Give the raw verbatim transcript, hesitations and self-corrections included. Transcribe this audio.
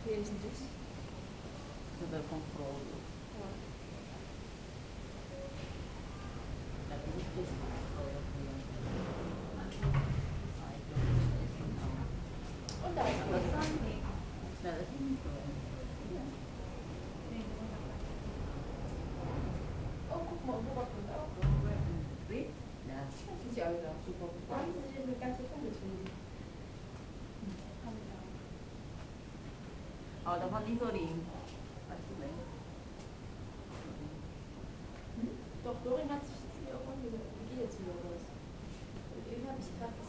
Wesentlich. Super controle. Ja. Da bin ich das Controle. Ich glaube, das ist genau. Und da ist Aber was. dann schneller hinkommen. Oh, guck mal, Robert kommt auch. Wie? Ja. Das ist ja wieder super. Da haben sie sich eine ganze Runde getrieben. Aber da fand ich so rein. Weißt du nicht? Hm? Doch, Dorin hat sich jetzt wieder irgendwann wieder, wie geht jetzt wieder los? Und eben habe ich gerade